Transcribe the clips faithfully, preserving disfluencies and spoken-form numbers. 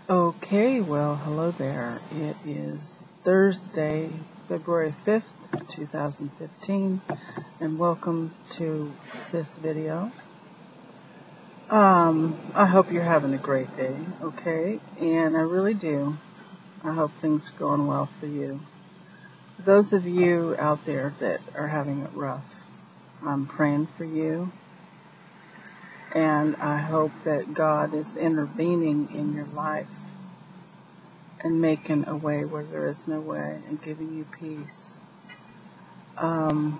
Okay, well, hello there. It is Thursday, February fifth, two thousand fifteen, and welcome to this video. Um, I hope you're having a great day, okay? And I really do. I hope things are going well for you. For those of you out there that are having it rough, I'm praying for you. And I hope that God is intervening in your life and making a way where there is no way and giving you peace. Um,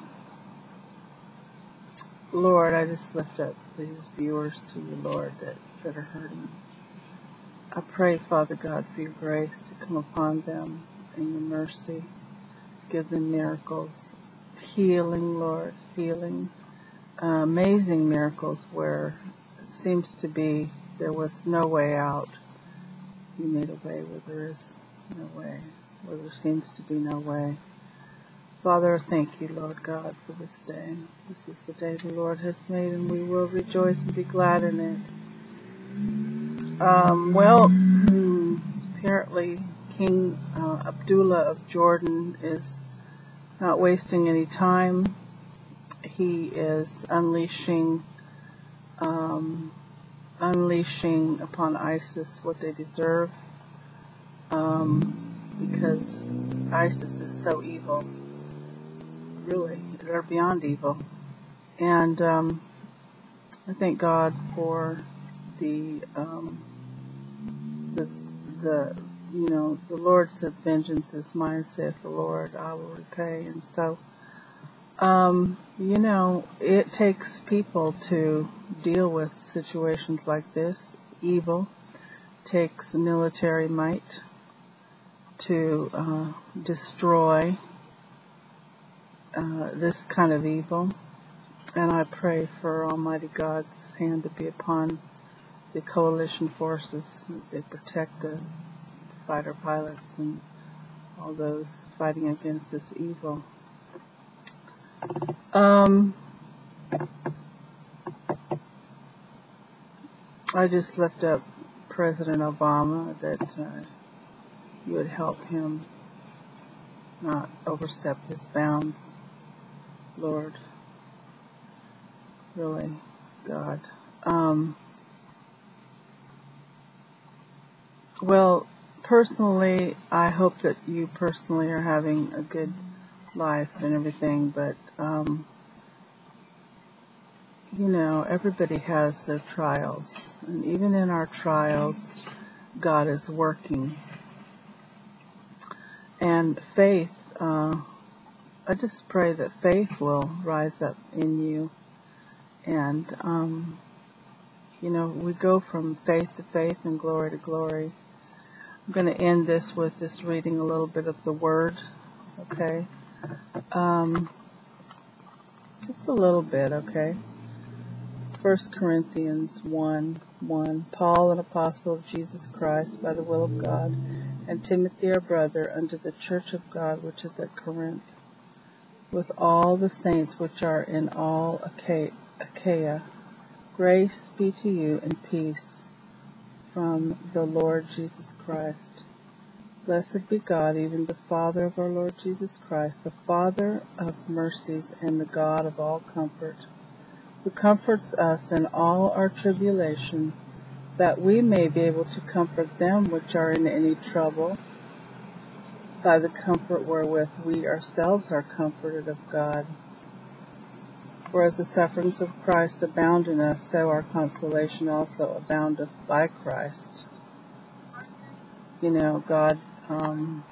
Lord, I just lift up these viewers to you, Lord, that, that are hurting. I pray, Father God, for your grace to come upon them and your mercy. Give them miracles, healing, Lord, healing, uh, amazing miracles where it seems to be there was no way out. You made a way where there is no way, where there seems to be no way. Father, thank you, Lord God, for this day. This is the day the Lord has made, and we will rejoice and be glad in it. Um, well, hmm, apparently King uh, Abdullah of Jordan is not wasting any time. He is unleashing, um, unleashing upon ISIS what they deserve, um, because ISIS is so evil. Really, they're beyond evil. And um, I thank God for the, um, the, the, you know, the Lord said, vengeance is mine, saith the Lord, I will repay. And so, um, you know, it takes people to deal with situations like this. Evil takes military might to uh, destroy uh, this kind of evil. And I pray for Almighty God's hand to be upon the coalition forces. They protect the fighter pilots and all those fighting against this evil. Um, I just lift up President Obama that uh, you would help him not overstep his bounds, Lord. Really, God. Um, well, personally, I hope that you personally are having a good life and everything, but, um, you know, everybody has their trials. And even in our trials, God is working. And faith, uh, I just pray that faith will rise up in you. And, um, you know, we go from faith to faith and glory to glory. I'm going to end this with just reading a little bit of the Word, okay? Um, just a little bit, okay? First Corinthians one one. Paul, an apostle of Jesus Christ, by the will of God, and Timothy, our brother, unto the church of God which is at Corinth, with all the saints which are in all Achaia. Grace be to you and peace from the Lord Jesus Christ. Blessed be God, even the Father of our Lord Jesus Christ, the Father of mercies and the God of all comfort, who comforts us in all our tribulation, that we may be able to comfort them which are in any trouble, by the comfort wherewith we ourselves are comforted of God. For as the sufferings of Christ abound in us, so our consolation also aboundeth by Christ. You know, God, um,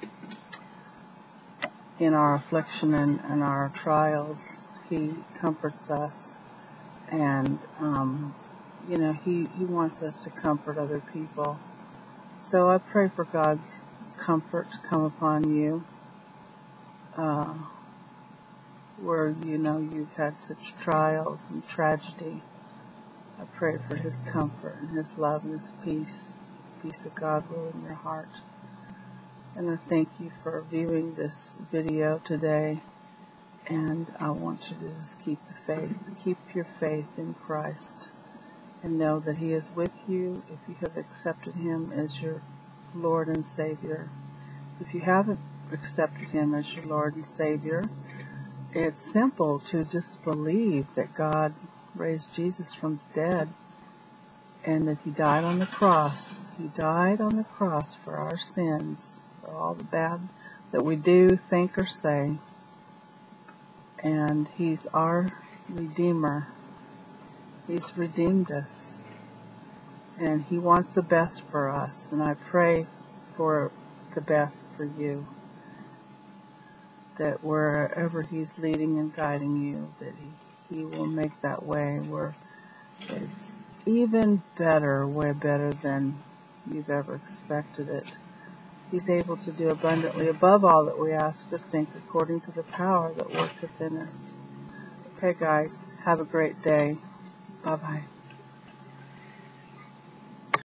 in our affliction and, and our trials, He comforts us. And, um, you know, he, he wants us to comfort other people. So I pray for God's comfort to come upon you. Uh, where, you know, you've had such trials and tragedy. I pray for His comfort and His love and His peace. Peace of God will in your heart. And I thank you for viewing this video today. And I want you to just keep the faith. Keep your faith in Christ. And know that He is with you if you have accepted Him as your Lord and Savior. If you haven't accepted Him as your Lord and Savior, it's simple to just believe that God raised Jesus from the dead and that He died on the cross. He died on the cross for our sins, for all the bad that we do, think, or say. And He's our Redeemer. He's redeemed us. And He wants the best for us. And I pray for the best for you. That wherever He's leading and guiding you, that He, he will make that way where it's even better, way better than you've ever expected it. He's able to do abundantly above all that we ask or think, according to the power that worketh in us. Okay, guys, have a great day. Bye-bye.